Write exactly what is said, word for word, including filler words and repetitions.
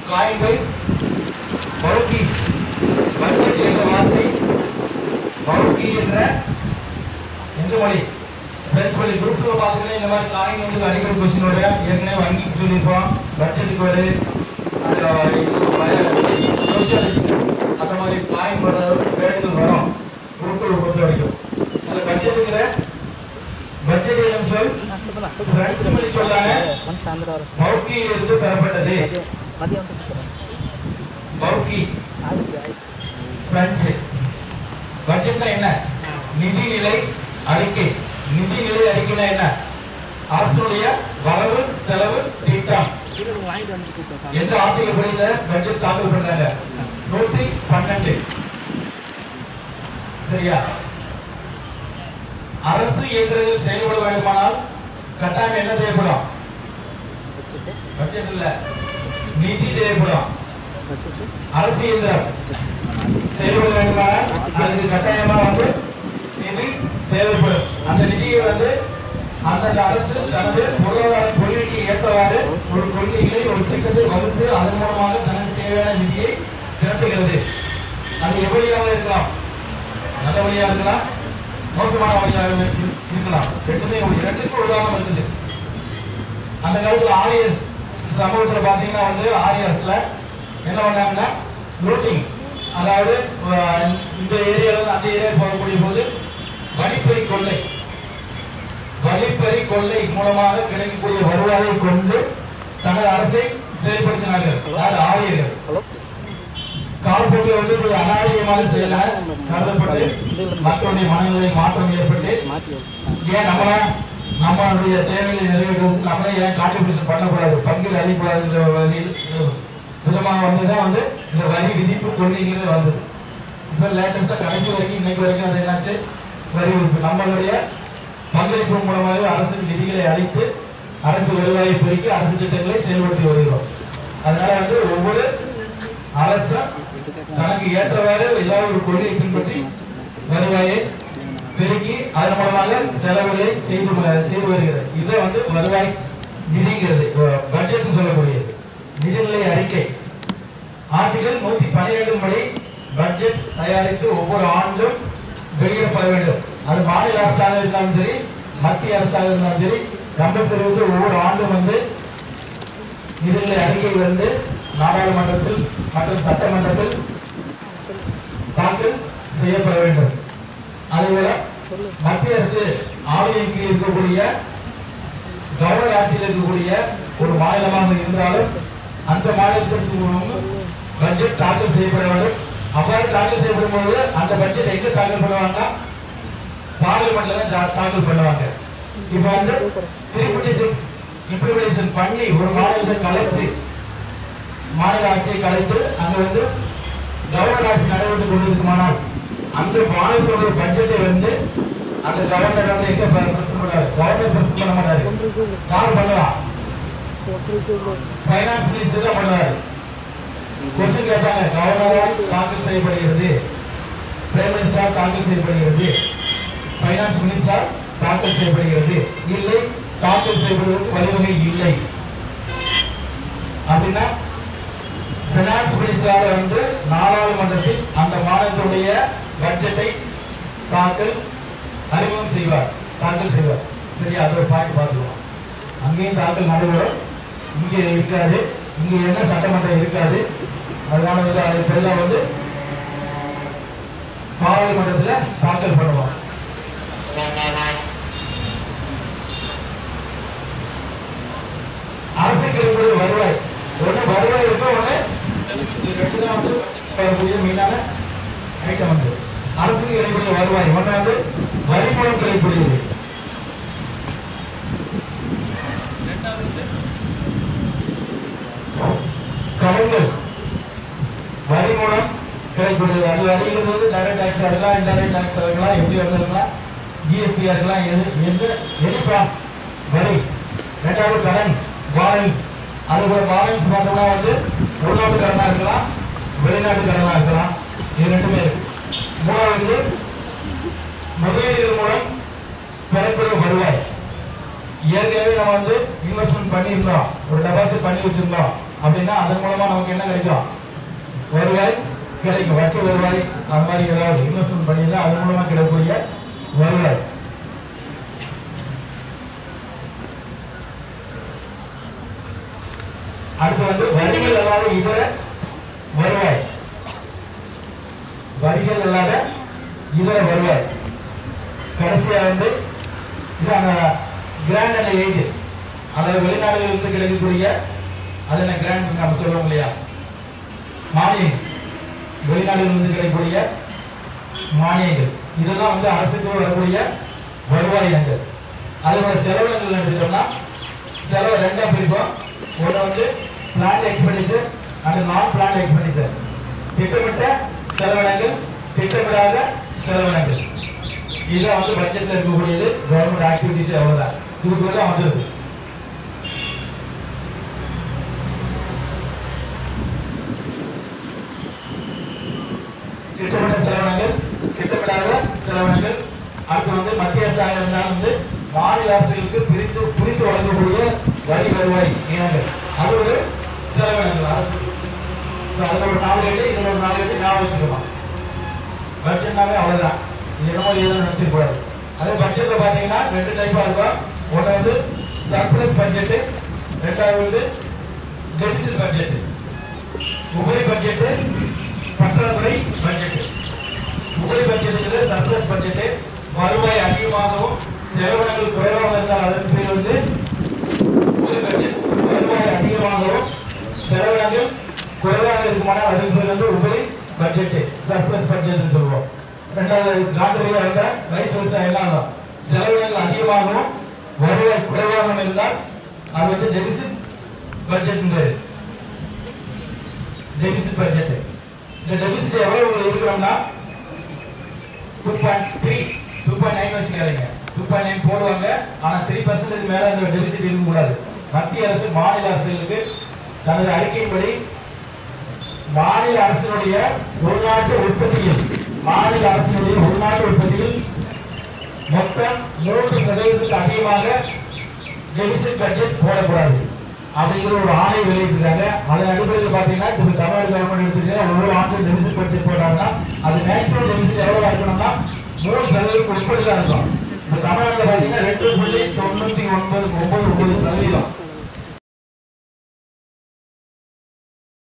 Coin by பவுக்கி. Budget என்ற வார்த்தை பவுக்கி என்ற எந்த மொழி? பிரெஞ்சு மொழி. குரூப்ல பாத்தீங்கன்னா இந்த மாதிரி காயின் வந்து அடிக்கடி கொஸ்டின் வர ஏற்கனவே வங்கிக்கு சொல்லியிருப்போம், பட்ஜெட்டுக்கு வரு, அந்த மாதிரி காயின் வர வேண்டுதல் வரும் குரூப்ல பொறுத்த வரைக்கும். அந்த பட்ஜெட்டுங்கிற பட்ஜெட் என்னும் சொல் பிரெஞ்சு மொழி சொல்லான பவுக்கியில் இருந்து பெறப்பட்டது. பவுக்கி பிரெஞ்சு. பட்ஜெட்னா என்ன? நிதிநிலை அறிக்கை. நிதிநிலை அறிக்கைனா என்ன? அரசுடைய வரவு செலவு திட்டம். எந்த ஆர்டிகல் படி இந்த பட்ஜெட் தாக்கல் பண்றாங்க? நூத்தி பன்னெண்டு. சரியா? அரசு இயந்திரங்கள் செயல்பட வேண்டுமானால் கட்டாயம் என்ன தேவைப்படும்? பட்ஜெட் இல்ல, நிதி தேவைப்படும். அரசு இயந்திரம் செயல்பட வேண்டுமானால் அதுக்கு கட்டாயமா வந்து நிதி தேவைப்படும். அந்த நிதியை வந்து அந்த அரசு தனது பொருளாதார கொள்கைக்கு ஏற்றவாறு ஒரு கொள்கைகளை ஒரு திட்டத்தை வகுத்து அதன் மூலமாக தனக்கு தேவையான நிதியை திரட்டுகிறது. அது எவ்வளியாக இருக்கலாம்? நல்ல வழியாக இருக்கலாம், மோசமான வழியாக இருக்கலாம். ரெண்டுமே ரெண்டுக்கும் உதாரணம் இருக்குது. அந்த காலத்துல ஆரிய சமூகத்துல பாத்தீங்கன்னா வந்து ஆரியாஸ்ல என்ன பண்ணாங்கன்னா லூட்டிங், அதாவது இந்த ஏரியாவில் அந்த ஏரியாவுக்கு போகக்கூடிய போது வழிப்பறி கொள்ளை, வழிப்பறி கொள்ளை மூலமாக கிடைக்கக்கூடிய வருவாயை கொண்டு தனது அரசை செயல்படுத்தினார்கள். அதாவது ஆரியர்கள் காலப்போக்கில் வந்து ஒரு அநாகரிகமான செயலாக கருதப்பட்டு மக்களுடைய மனநிலை மாற்றம் ஏற்பட்டு ஏன் நம்மள நம்மளுடைய தேவைகளை நிறைவேற்றுவதற்கு நம்மளே ஏன் கான்ட்ரிபியூஷன் பண்ணக்கூடாது, பங்கில் அழியக்கூடாது என்ற வழியில் விதமாக வந்துதான் வந்து இந்த வரி விதிப்பு கொள்கைகளே வந்தது. இப்போ லேட்டஸ்டா கடைசி வரைக்கும் இன்னைக்கு வரைக்கும் அது என்னாச்சு? வரி விதிப்பு. நம்மளுடைய பங்களிப்பு மூலமாக அரசு நிதிகளை அளித்து அரசு வருவாயை பெருக்கி அரசு திட்டங்களை செயல்படுத்தி வருகிறோம். அதனால வந்து ஒவ்வொரு அரசும் தனக்கு ஏற்றவாறு ஏதாவது ஒரு கொள்கையை பின்பற்றி வருவாயை பெருக்கி அதன் மூலமாக செலவுகளை செய்து செய்து வருகிறது. இதை வந்து வருவாய் நிதிங்கிறது, பட்ஜெட் சொல்லக்கூடியது. நிதிநிலை அறிக்கை ஆர்டிகல் நூத்தி பன்னிரண்டு படி பட்ஜெட் தயாரித்து ஒவ்வொரு ஆண்டும் வெளியிடப்பட வேண்டும். அது மாநில அரசாக இருந்தாலும் சரி, மத்திய அரசாக இருந்தாலும் சரி, கம்பல்சரி வந்து ஒவ்வொரு ஆண்டும் வந்து நிதிநிலை அறிக்கை வந்து நாடாளுமன்றத்தில் மற்றும் சட்டமன்றத்தில் தாக்கல் செய்யப்பட வேண்டும். அதேபோல மத்திய அரசு ஆளுநரின் கீழ் இருக்கக்கூடிய கவர்னர் ஆட்சியில் இருக்கக்கூடிய ஒரு மாநிலமாக இருந்தாலும் அந்த மாநிலத்திற்கு பட்ஜெட் தாக்கல் செய்யப்பட வேண்டும். அவ்வாறு தாக்கல் செய்யப்படும் பொழுது அந்த பட்ஜெட் எங்க தாக்கல் பண்ணுவாங்க? பார்லிமெண்ட்ல தான் தாக்கல் பண்ணுவாங்க. இப்ப வந்து த்ரீ பிப்டி சிக்ஸ் இம்ப்ளிமெண்டேஷன் பண்ணி ஒரு மாநிலத்தை கலைச்சு மாநில ஆட்சியை கலைத்து அங்க வந்து கவர்னர் ஆட்சி நடைபெற்று கொண்டிருக்குமானால் அந்த மாநிலத்தோட பட்ஜெட்டை வந்து அந்த கவர்னர் வந்து எங்க பிரசன்ட் பண்ணாரு? கவர்னர் பிரசன்ட் பண்ண மாட்டாரு. யார் பண்ணுவா? பைனான்ஸ் மினிஸ்டர் தான் பண்ணுவாரு. கொஸ்டின் கேட்பாங்க, கவர்னரால் தாக்கல் செய்யப்படுகிறது, பிரைம் மினிஸ்டரால் தாக்கல் செய்யப்படுகிறது, பைனான்ஸ் மினிஸ்டரால் தாக்கல் செய்யப்படுகிறது, இல்லை தாக்கல் செய்யப்படுவதற்கு வழிவகை இல்லை அப்படின்னா பைனான்ஸ் மினிஸ்டரால் வந்து நாடாளுமன்றத்தில் அந்த மாநிலத்துடைய பட்ஜெட்டை தாக்கல் அறிமுகம் செய்வார், தாக்கல் செய்வார். சரியா? அது ஒரு பாயிண்ட் பார்த்துக்கலாம். அங்கேயும் தாக்கல் நடைபெறும், இங்கே இருக்காது, இங்க என்ன சட்டமன்றம் இருக்காது. அதனால வந்து அதை பெரிதாக வந்து பாராளுமன்றத்தில் தாக்கல் பண்ணுவோம். அரசுக்கு இருக்கக்கூடிய வருவாய் ஒண்ணு வருவாய் இருக்கும், ஒண்ணு ரெண்டு தான் வந்து வரக்கூடிய மீனான ஐட்டம் வந்து அரசுக்கு கிடைக்கக்கூடிய வருவாய். ஒண்ணு வந்து வரி மூலம் கிடைக்கக்கூடியது, கடன்கள் வரி மூலம் கிடைக்கக்கூடியது. அது வரிங்கிறது டைரக்ட் டாக்ஸ் இருக்கலாம், இன்டைரக்ட் டாக்ஸ் இருக்கலாம், எப்படி வந்திருக்கலாம், ஜிஎஸ்டியா இருக்கலாம், எது எந்த எனிஃபார்ம் வரி. ரெண்டாவது கடன் பாலன்ஸ். அதுபோல பாலன்ஸ் பார்த்தோம்னா வந்து உள்நாட்டு கடனா இருக்கலாம், வெளிநாட்டு கடனா இருக்கலாம், இது ரெண்டுமே இருக்கு. மூணாவது முதலீடுகள் மூலம் பெறக்கூடிய வருவாய். ஏற்கனவே நம்ம வந்து இன்வெஸ்ட்மெண்ட் பண்ணியிருந்தோம், ஒரு டெபாசிட் பண்ணி வச்சிருந்தோம், அப்படின்னா அதன் மூலமா நமக்கு என்ன கிடைக்கும்? வருவாய் கிடைக்கும். வட்டி வருவாய் அந்த மாதிரி ஏதாவது இன்வெஸ்ட்மெண்ட் பண்ணியிருந்தா அதன் மூலமா கிடைக்கக்கூடிய வருவாய். அடுத்து வந்து வரிகள் அல்லாத இதர வருவாய். வரிகள் அல்லாத இதர வருவாய். கடைசியா வந்து இது அந்த கிராண்ட் அண்ட் எய்டு, அதாவது வெளிநாடுகளில் இருந்து கிடைக்கக்கூடிய அது என்ன கிராண்ட் நம்ம சொல்லுவோம் இல்லையா, மானியம். வெளிநாடுகளில் இருந்து கிடைக்கக்கூடிய மானியங்கள் இதெல்லாம் வந்து அரசுக்கு வரக்கூடிய வருவாய்கள். அதோட செலவினங்கள் எடுத்துட்டோம்னா செலவு ரெண்டா பிரிப்போம். ஒன்று வந்து plan expenditure and non plan expenditure. திட்டமிட்ட செலவினங்கள், திட்டமிடாத செலவினங்கள். இதுதான் வந்து பட்ஜெட்ல இருக்கக்கூடியது. கவர்மெண்ட் ஆக்டிவிட்டிஸ் எவ்வளவுதான் இதுக்குள்ள வந்துருது. திட்டமிட்ட செலவினங்கள், திட்டமிடாத செலவினங்கள். அடுத்து வந்து மத்திய அரசாங்கம் இருந்தாலும் வந்து மாநில அரசுகளுக்கு பிரித்து புரிந்து வழங்கக்கூடிய வரி வருவாய் இனங்கள், அது ஒரு செலவினங்கள் அரசு. அதுல ஒரு நாலு கேட்டு இதுல ஒரு நாலு கேட்டு ஞாபகம் வச்சுக்கணும். பட்ஜெட்னாவே அவ்வளவுதான், என்னமோ ஏதோ நினைச்சிக்க கூடாது. அதே பட்ஜெட்ல பாத்தீங்கன்னா ரெண்டு டைப்பா இருக்கும். ஒன்னு வந்து சர்ப்ளஸ் பட்ஜெட், ரெண்டாவது வந்து டெபிசிட் பட்ஜெட். உபரி பட்ஜெட், பற்றாக்குறை பட்ஜெட். உபரி பட்ஜெட் சர்ப்ளஸ் பட்ஜெட். வருவாய் அதிகமாகவும் செலவினங்கள் குறைவாக இருந்தால் அதற்கு பேர் வந்து உபரி பட்ஜெட். வருவாய் அதிகமாகவும் செலவினங்கள் குறைவாக இருக்குமானால் அதுக்கு பேர் வந்து உபரி பட்ஜெட், சர்ப்ளஸ் பட்ஜெட் சொல்லுவோம். ரெண்டாவது காட்டுறையா இருந்தா வைஸ் விவசாயம் என்ன ஆகும்? செலவினங்கள் அதிகமாகவும் வருவாய் குறைவாகவும் இருந்தால் அது வந்து டெபிசிட் பட்ஜெட். Deficit budget. இந்த டெபிசிட் எவ்வளவு இருக்கிறோம்னா two point three two point nine வச்சுக்காதீங்க. டூ பாயிண்ட் நைன் போடுவாங்க, ஆனா த்ரீ பர்சன்டேஜ் மேல அந்த டெபிசிட் இருக்கக்கூடாது. மத்திய அரசு மாநில அரசுகளுக்கு தனது அறிக்கையின்படி மாநில அரசினுடைய உள்நாட்டு உற்பத்தியில் மாநில அரசினுடைய உள்நாட்டு உற்பத்தியில் மொத்தம் மூன்று சதவீதத்துக்கு அதிகமாக டெபிசிட் பட்ஜெட் போடக்கூடாது அப்படிங்கிற ஒரு ஆணை வெளியிட்டிருக்காங்க. அதன் அடிப்படையில் பாத்தீங்கன்னா தமிழ்நாடு கவர்மெண்ட் எடுத்துக்கிட்டு ஒவ்வொரு ஆண்டு டெபிசிட் பட்ஜெட் போட்டாங்கன்னா அது மேக்ஸிமம் டெபிசிட் எவ்வளவு இருக்கணும்னா மூணு சதவீதம் உட்பட்டு தான் இருக்கும். இப்ப தமிழ்நாட்டில் பாத்தீங்கன்னா ரெண்டு புள்ளி தொண்ணூத்தி ஒன்பது ஒன்பது ஒன்பது சதவீதம்